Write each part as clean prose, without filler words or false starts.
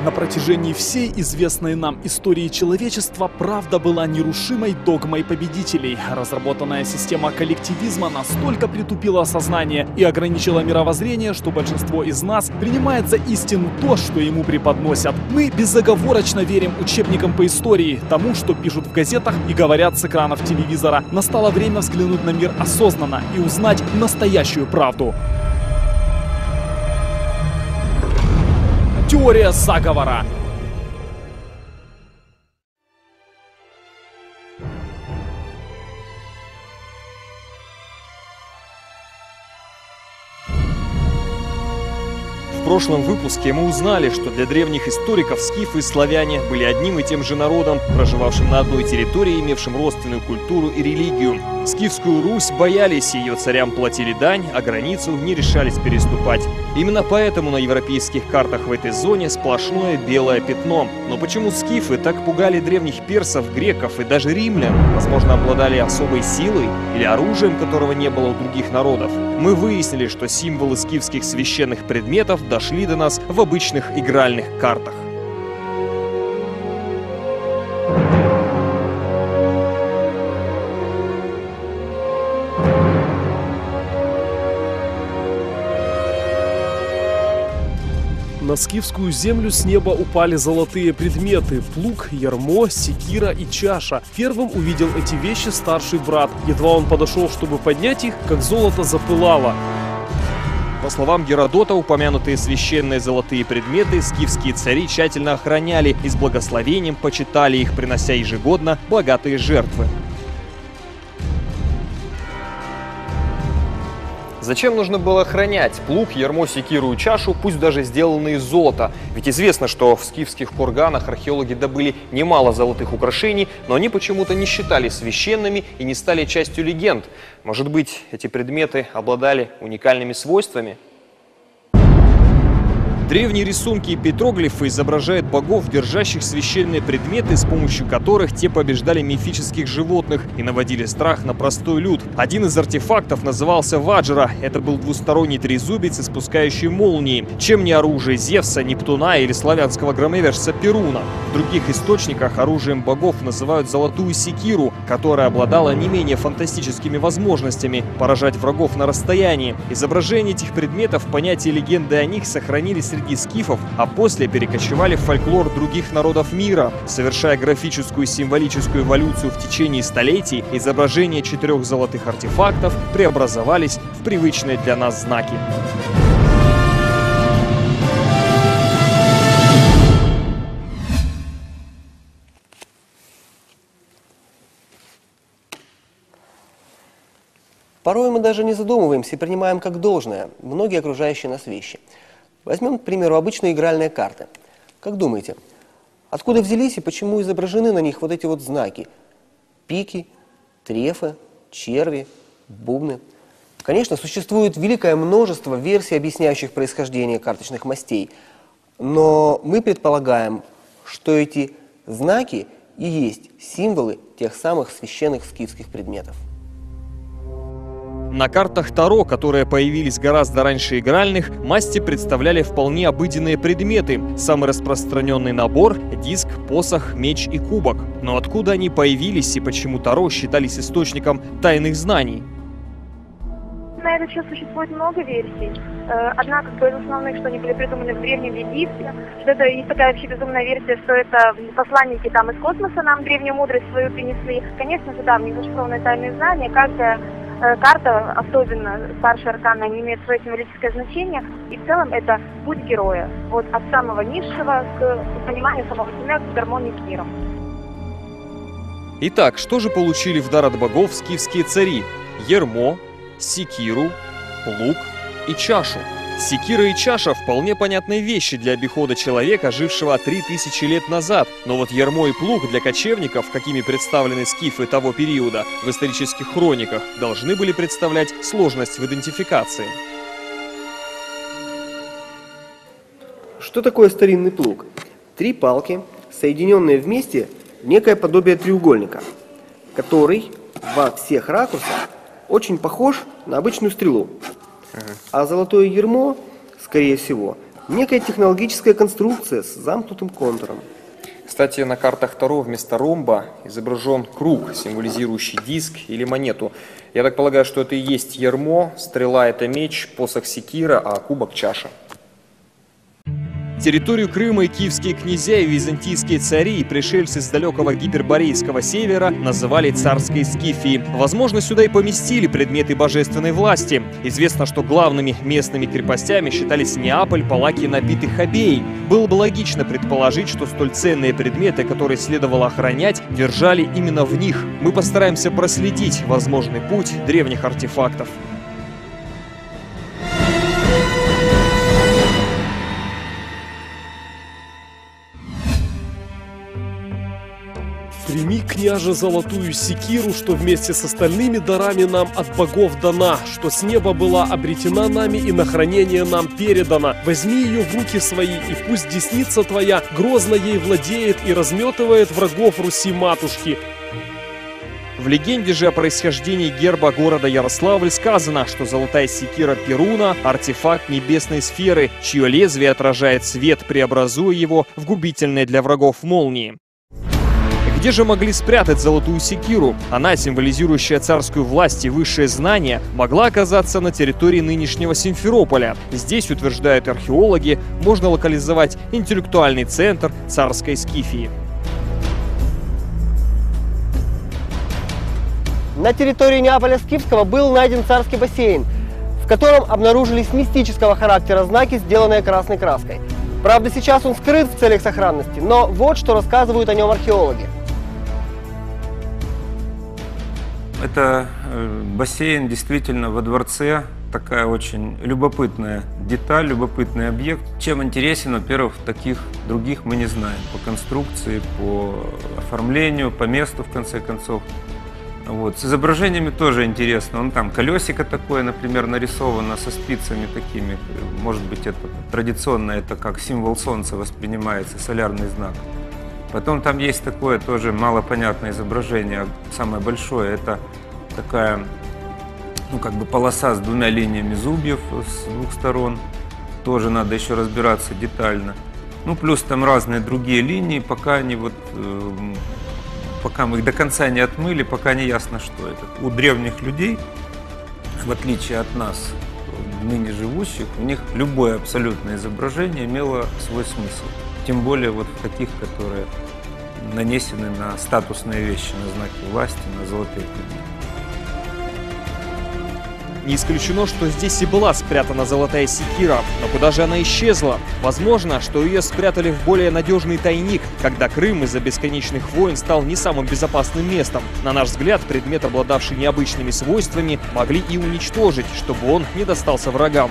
На протяжении всей известной нам истории человечества правда была нерушимой догмой победителей. Разработанная система коллективизма настолько притупила сознание и ограничила мировоззрение, что большинство из нас принимает за истину то, что ему преподносят. Мы безоговорочно верим учебникам по истории, тому, что пишут в газетах и говорят с экранов телевизора. Настало время взглянуть на мир осознанно и узнать настоящую правду. Теория заговора. В прошлом выпуске мы узнали, что для древних историков скифы и славяне были одним и тем же народом, проживавшим на одной территории, имевшим родственную культуру и религию. Скифскую Русь боялись, ее царям платили дань, а границу не решались переступать. Именно поэтому на европейских картах в этой зоне сплошное белое пятно. Но почему скифы так пугали древних персов, греков и даже римлян? Возможно, обладали особой силой или оружием, которого не было у других народов? Мы выяснили, что символы скифских священных предметов дошли до нас в обычных игральных картах. На скифскую землю с неба упали золотые предметы – плуг, ярмо, секира и чаша. Первым увидел эти вещи старший брат. Едва он подошел, чтобы поднять их, как золото запылало. По словам Геродота, упомянутые священные золотые предметы скифские цари тщательно охраняли и с благословением почитали их, принося ежегодно богатые жертвы. Зачем нужно было охранять плуг, ярмо, секиру и чашу, пусть даже сделанные из золота? Ведь известно, что в скифских курганах археологи добыли немало золотых украшений, но они почему-то не считались священными и не стали частью легенд. Может быть, эти предметы обладали уникальными свойствами? Древние рисунки и петроглифы изображают богов, держащих священные предметы, с помощью которых те побеждали мифических животных и наводили страх на простой люд. Один из артефактов назывался ваджра. Это был двусторонний трезубец, испускающий молнии. Чем не оружие Зевса, Нептуна или славянского громовержца Перуна? В других источниках оружием богов называют золотую секиру, которая обладала не менее фантастическими возможностями поражать врагов на расстоянии. Изображения этих предметов, понятия и легенды о них сохранились среди скифов, а после перекочевали в фольклор других народов мира. Совершая графическую и символическую эволюцию в течение столетий, изображения 4 золотых артефактов преобразовались в привычные для нас знаки. Порой мы даже не задумываемся и принимаем как должное многие окружающие нас вещи. Возьмем, к примеру, обычные игральные карты. Как думаете, откуда взялись и почему изображены на них вот эти вот знаки? Пики, трефы, черви, бубны. Конечно, существует великое множество версий, объясняющих происхождение карточных мастей. Но мы предполагаем, что эти знаки и есть символы тех самых священных скифских предметов. На картах Таро, которые появились гораздо раньше игральных, масти представляли вполне обыденные предметы. Самый распространенный набор – диск, посох, меч и кубок. Но откуда они появились и почему Таро считались источником тайных знаний? На этот счет существует много версий. Одна из основных, что они были придуманы в Древнем Египте. Что это есть такая вообще безумная версия, что это посланники там из космоса нам древнюю мудрость свою принесли. Конечно же, да, в них зашифрованы тайные знания. Каждая карта, особенно старшая аркана, не имеет свое символическое значение. И в целом это путь героя. Вот от самого низшего к пониманию самого себя, к гармонии с миром. Итак, что же получили в дар от богов скифские цари? Ярмо, секиру, лук и чашу. Секира и чаша – вполне понятные вещи для обихода человека, жившего 3000 лет назад. Но вот ярмо и плуг для кочевников, какими представлены скифы того периода в исторических хрониках, должны были представлять сложность в идентификации. Что такое старинный плуг? 3 палки, соединенные вместе в некое подобие треугольника, который во всех ракурсах очень похож на обычную стрелу. А золотое ярмо, скорее всего, некая технологическая конструкция с замкнутым контуром. Кстати, на картах Таро вместо ромба изображен круг, символизирующий диск или монету. Я так полагаю, что это и есть ярмо, стрела – это меч, посох секира, а кубок – чаша. Территорию Крыма и киевские князья и византийские цари и пришельцы с далекого гиперборейского севера называли царской Скифией. Возможно, сюда и поместили предметы божественной власти. Известно, что главными местными крепостями считались Неаполь, Палакия, набиты Хобеей. Было бы логично предположить, что столь ценные предметы, которые следовало охранять, держали именно в них. Мы постараемся проследить возможный путь древних артефактов. Прими, княже, золотую секиру, что вместе с остальными дарами нам от богов дана, что с неба была обретена нами и на хранение нам передана. Возьми ее в руки свои, и пусть десница твоя грозно ей владеет и разметывает врагов Руси-матушки. В легенде же о происхождении герба города Ярославль сказано, что золотая секира Перуна – артефакт небесной сферы, чье лезвие отражает свет, преобразуя его в губительные для врагов молнии. Где же могли спрятать золотую секиру? Она, символизирующая царскую власть и высшее знание, могла оказаться на территории нынешнего Симферополя. Здесь, утверждают археологи, можно локализовать интеллектуальный центр царской Скифии. На территории Неаполя Скифского был найден царский бассейн, в котором обнаружились мистического характера знаки, сделанные красной краской. Правда, сейчас он скрыт в целях сохранности, но вот что рассказывают о нем археологи. Это бассейн действительно во дворце, такая очень любопытная деталь, любопытный объект. Чем интересен, во-первых, таких других мы не знаем. По конструкции, по оформлению, по месту, в конце концов. Вот. С изображениями тоже интересно. Он там колесико такое, например, нарисовано со спицами такими. Может быть, это традиционно, это как символ солнца воспринимается, солярный знак. Потом там есть такое тоже малопонятное изображение. Самое большое — это такая, как бы полоса с двумя линиями зубьев с двух сторон. Тоже надо еще разбираться детально. Плюс там разные другие линии, пока они пока мы их до конца не отмыли, пока не ясно, что это. У древних людей, в отличие от нас, ныне живущих, у них любое абсолютное изображение имело свой смысл. Тем более вот таких, которые нанесены на статусные вещи, на знаки власти, на золотые предметы. Не исключено, что здесь и была спрятана золотая секира, но куда же она исчезла? Возможно, что ее спрятали в более надежный тайник, когда Крым из-за бесконечных войн стал не самым безопасным местом. На наш взгляд, предмет, обладавший необычными свойствами, могли и уничтожить, чтобы он не достался врагам.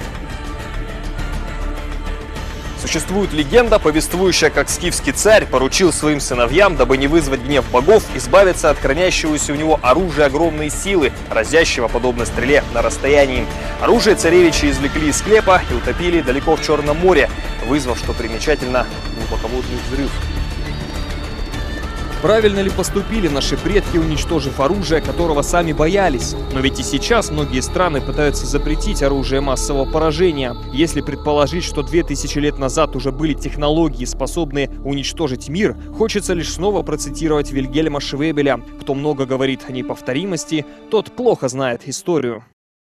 Существует легенда, повествующая, как скифский царь поручил своим сыновьям, дабы не вызвать гнев богов, избавиться от хранящегося у него оружия огромной силы, разящего подобно стреле на расстоянии. Оружие царевичи извлекли из склепа и утопили далеко в Черном море, вызвав, что примечательно, глубоководный взрыв. Правильно ли поступили наши предки, уничтожив оружие, которого сами боялись? Но ведь и сейчас многие страны пытаются запретить оружие массового поражения. Если предположить, что 2000 лет назад уже были технологии, способные уничтожить мир, хочется лишь снова процитировать Вильгельма Швебеля. Кто много говорит о неповторимости, тот плохо знает историю.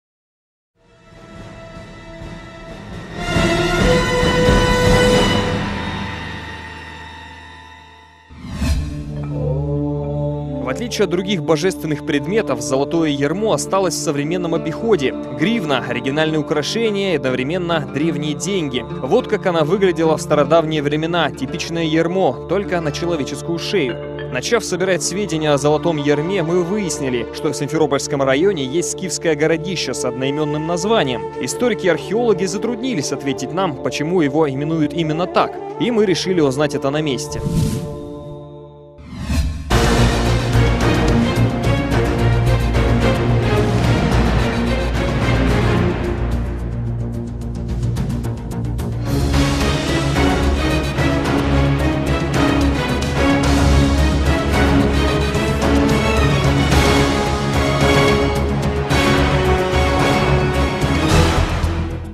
В отличие от других божественных предметов, золотое ярмо осталось в современном обиходе. Гривна – оригинальное украшение и одновременно древние деньги. Вот как она выглядела в стародавние времена, типичное ярмо, только на человеческую шею. Начав собирать сведения о золотом ярме, мы выяснили, что в Симферопольском районе есть скифское городище с одноименным названием. Историки и археологи затруднились ответить нам, почему его именуют именно так, и мы решили узнать это на месте.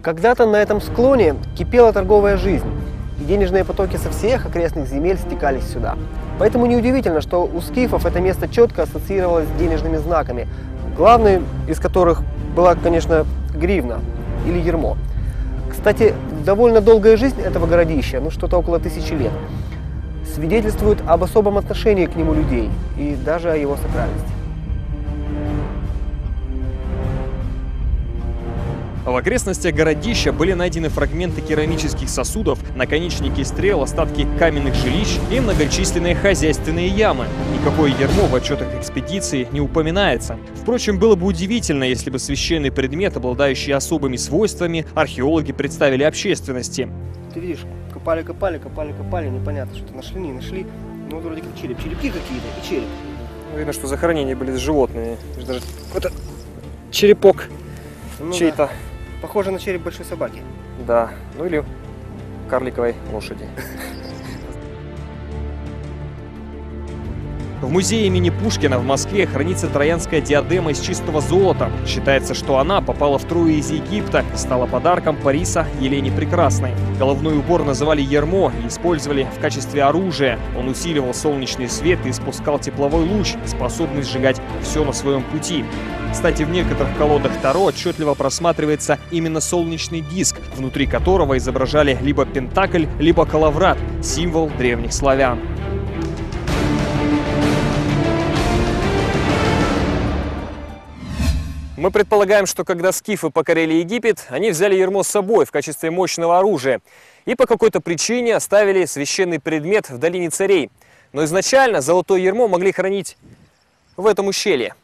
Когда-то на этом склоне кипела торговая жизнь, и денежные потоки со всех окрестных земель стекались сюда. Поэтому неудивительно, что у скифов это место четко ассоциировалось с денежными знаками, главный из которых была, конечно, гривна или ярмо. Кстати, довольно долгая жизнь этого городища, что-то около 1000 лет, свидетельствует об особом отношении к нему людей и даже о его сакральности. В окрестностях городища были найдены фрагменты керамических сосудов, наконечники стрел, остатки каменных жилищ и многочисленные хозяйственные ямы. Никакое ярмо в отчетах экспедиции не упоминается. Впрочем, было бы удивительно, если бы священный предмет, обладающий особыми свойствами, археологи представили общественности. Ты видишь, копали, непонятно, что-то нашли, не нашли. Ну, вроде как череп. Черепки какие-то и череп. Видно, что захоронения были с животными. Даже это черепок чей-то. Да. Похоже на череп большой собаки. Да, ну или карликовой лошади. В музее имени Пушкина в Москве хранится троянская диадема из чистого золота. Считается, что она попала в Трою из Египта и стала подарком Париса Елене Прекрасной. Головной убор называли ярмо и использовали в качестве оружия. Он усиливал солнечный свет и испускал тепловой луч, способный сжигать все на своем пути. Кстати, в некоторых колодах Таро отчетливо просматривается именно солнечный диск, внутри которого изображали либо пентакль, либо коловрат, символ древних славян. Мы предполагаем, что когда скифы покорили Египет, они взяли ярмо с собой в качестве мощного оружия и по какой-то причине оставили священный предмет в долине царей. Но изначально золотое ярмо могли хранить в этом ущелье.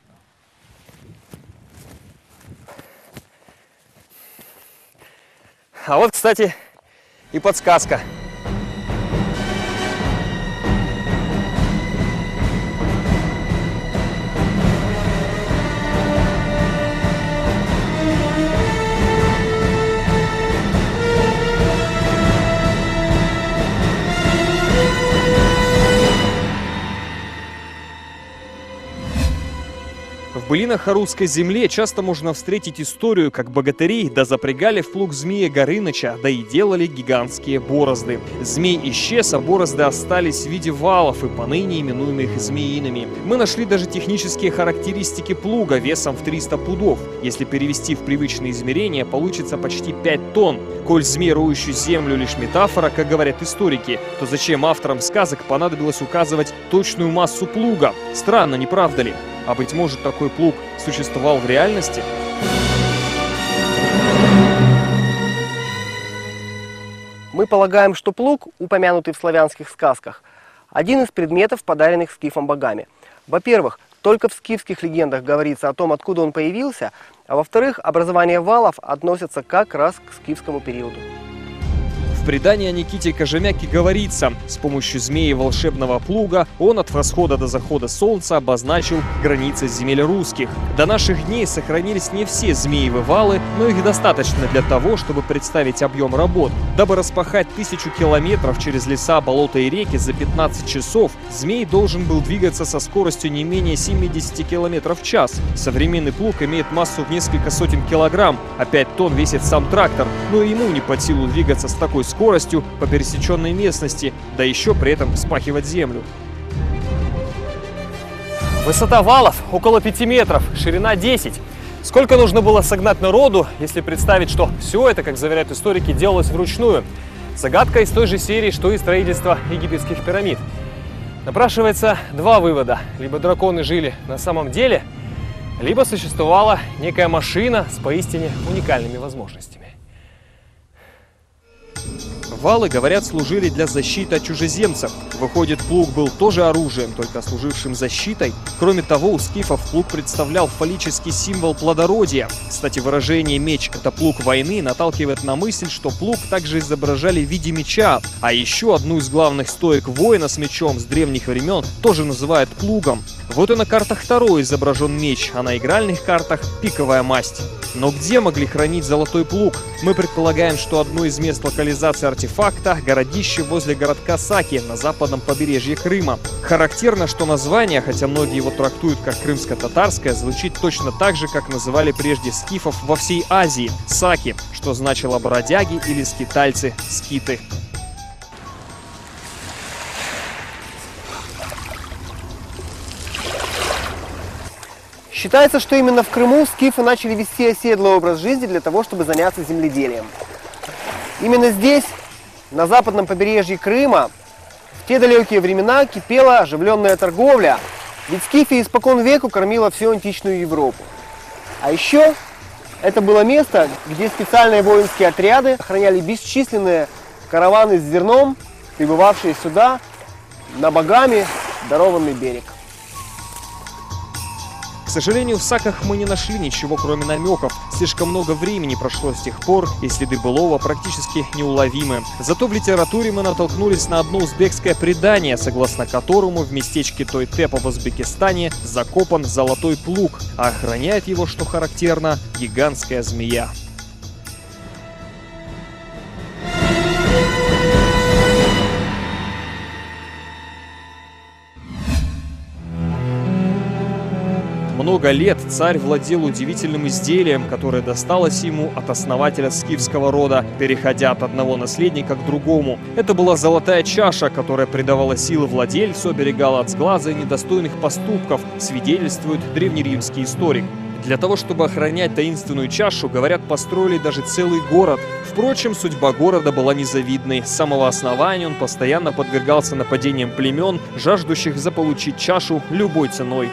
А вот, кстати, и подсказка. В былинах о русской земле часто можно встретить историю, как богатыри запрягали в плуг змея Горыныча, да и делали гигантские борозды. Змей исчез, а борозды остались в виде валов и поныне именуемых змеиными. Мы нашли даже технические характеристики плуга весом в 300 пудов. Если перевести в привычные измерения, получится почти 5 тонн. Коль змей, роющий землю, лишь метафора, как говорят историки, то зачем авторам сказок понадобилось указывать точную массу плуга? Странно, не правда ли? А быть может, такой плуг существовал в реальности? Мы полагаем, что плуг, упомянутый в славянских сказках, один из предметов, подаренных скифам богами. Во-первых, только в скифских легендах говорится о том, откуда он появился, а во-вторых, образование валов относится как раз к скифскому периоду. В предании о Никите Кожемяке говорится, с помощью змеи волшебного плуга он от восхода до захода солнца обозначил границы земель русских. До наших дней сохранились не все змеевы валы, но их достаточно для того, чтобы представить объем работ. Дабы распахать 1000 километров через леса, болота и реки за 15 часов, змей должен был двигаться со скоростью не менее 70 километров в час. Современный плуг имеет массу в несколько сотен килограмм, а 5 тонн весит сам трактор, но ему не под силу двигаться с такой скоростью по пересеченной местности, да еще при этом вспахивать землю. Высота валов около 5 метров, ширина 10. Сколько нужно было согнать народу, если представить, что все это, как заверяют историки, делалось вручную? Загадка из той же серии, что и строительство египетских пирамид. Напрашивается два вывода. Либо драконы жили на самом деле, либо существовала некая машина с поистине уникальными возможностями. Валы, говорят, служили для защиты от чужеземцев. Выходит, плуг был тоже оружием, только служившим защитой. Кроме того, у скифов плуг представлял фаллический символ плодородия. Кстати, выражение «меч – это плуг войны» наталкивает на мысль, что плуг также изображали в виде меча. А еще одну из главных стоек воина с мечом с древних времен тоже называют плугом. Вот и на картах Таро изображен меч, а на игральных картах пиковая масть. Но где могли хранить золотой плуг? Мы предполагаем, что одно из мест локализации артефакта – городище возле городка Саки на западном побережье Крыма. Характерно, что название, хотя многие его трактуют как крымско-татарское, звучит точно так же, как называли прежде скифов во всей Азии – Саки, что значило бродяги или скитальцы, скиты. Считается, что именно в Крыму скифы начали вести оседлый образ жизни для того, чтобы заняться земледелием. Именно здесь, на западном побережье Крыма, в те далекие времена кипела оживленная торговля, ведь Скифия испокон веку кормила всю античную Европу. А еще это было место, где специальные воинские отряды охраняли бесчисленные караваны с зерном, прибывавшие сюда на богами дарованный берег. К сожалению, в Саках мы не нашли ничего, кроме намеков. Слишком много времени прошло с тех пор, и следы былого практически неуловимы. Зато в литературе мы натолкнулись на одно узбекское предание, согласно которому в местечке Той-Тепа в Узбекистане закопан золотой плуг, а охраняет его, что характерно, гигантская змея. Много лет царь владел удивительным изделием, которое досталось ему от основателя скифского рода, переходя от одного наследника к другому. Это была золотая чаша, которая придавала силы владельцу, оберегала от сглаза и недостойных поступков, свидетельствует древнеримский историк. Для того, чтобы охранять таинственную чашу, говорят, построили даже целый город. Впрочем, судьба города была незавидной. С самого основания он постоянно подвергался нападениям племен, жаждущих заполучить чашу любой ценой.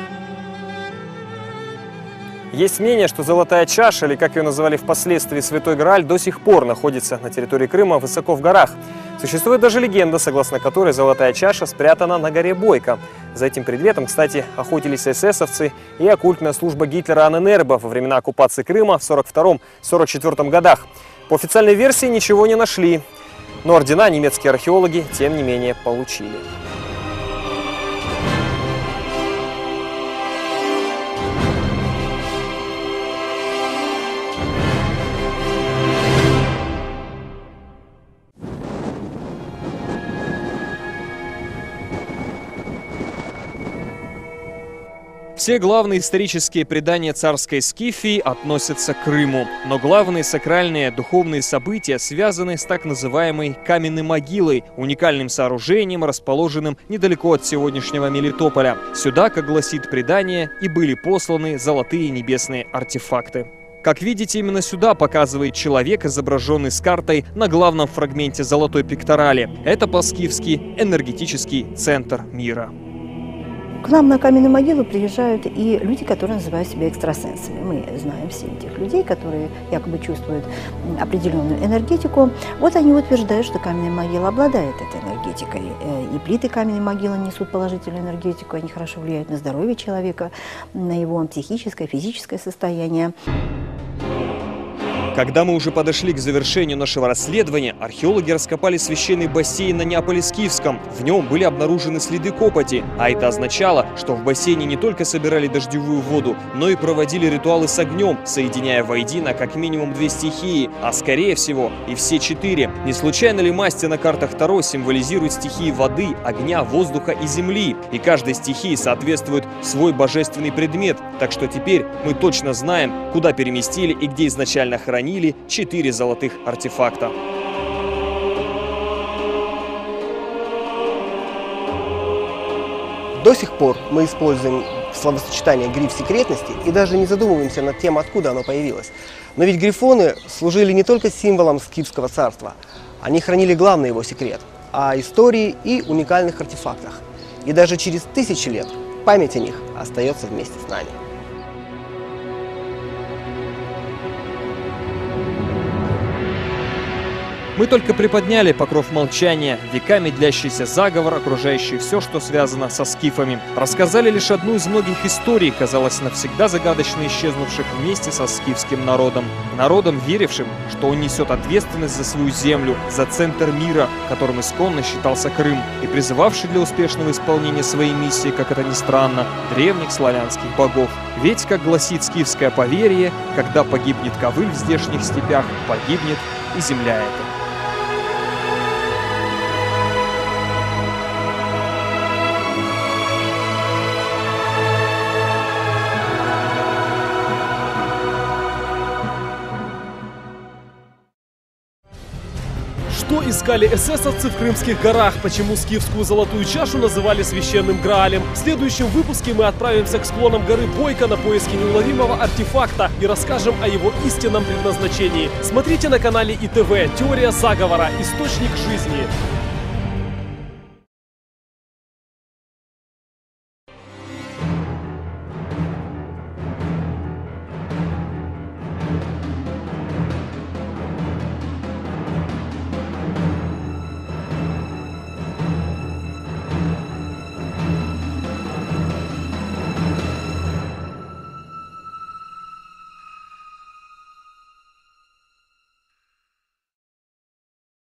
Есть мнение, что золотая чаша, или как ее называли впоследствии Святой Грааль, до сих пор находится на территории Крыма высоко в горах. Существует даже легенда, согласно которой золотая чаша спрятана на горе Бойко. За этим предметом, кстати, охотились эсэсовцы и оккультная служба Гитлера Анненербе во времена оккупации Крыма в 1942-1944 годах. По официальной версии ничего не нашли, но ордена немецкие археологи, тем не менее, получили. Все главные исторические предания царской Скифии относятся к Крыму. Но главные сакральные духовные события связаны с так называемой каменной могилой, уникальным сооружением, расположенным недалеко от сегодняшнего Мелитополя. Сюда, как гласит предание, и были посланы золотые небесные артефакты. Как видите, именно сюда показывает человек, изображенный с картой на главном фрагменте золотой пекторали. Это по-скифски энергетический центр мира. К нам на каменную могилу приезжают и люди, которые называют себя экстрасенсами. Мы знаем все этих людей, которые якобы чувствуют определенную энергетику. Вот они утверждают, что каменная могила обладает этой энергетикой. И плиты каменной могилы несут положительную энергетику, они хорошо влияют на здоровье человека, на его психическое, физическое состояние. Когда мы уже подошли к завершению нашего расследования, археологи раскопали священный бассейн на Неаполе-Скифском. В нем были обнаружены следы копоти, а это означало, что в бассейне не только собирали дождевую воду, но и проводили ритуалы с огнем, соединяя воедино как минимум 2 стихии, а скорее всего и все 4. Не случайно ли масти на картах Таро символизируют стихии воды, огня, воздуха и земли? И каждой стихии соответствует свой божественный предмет, так что теперь мы точно знаем, куда переместили и где изначально хранили 4 золотых артефакта. До сих пор мы используем словосочетание «гриф секретности» и даже не задумываемся над тем, откуда оно появилось. Но ведь грифоны служили не только символом скифского царства, они хранили главный его секрет – о истории и уникальных артефактах. И даже через 1000 лет память о них остается вместе с нами. Мы только приподняли покров молчания, веками длящийся заговор, окружающий все, что связано со скифами. Рассказали лишь одну из многих историй, казалось, навсегда загадочно исчезнувших вместе со скифским народом. Народом, верившим, что он несет ответственность за свою землю, за центр мира, которым исконно считался Крым, и призывавший для успешного исполнения своей миссии, как это ни странно, древних славянских богов. Ведь, как гласит скифское поверье, когда погибнет ковыль в здешних степях, погибнет и земля эта. Что искали эсэсовцы в Крымских горах? Почему скифскую золотую чашу называли священным Граалем? В следующем выпуске мы отправимся к склонам горы Бойко на поиски неуловимого артефакта и расскажем о его истинном предназначении. Смотрите на канале ИТВ «Теория заговора. Источник жизни».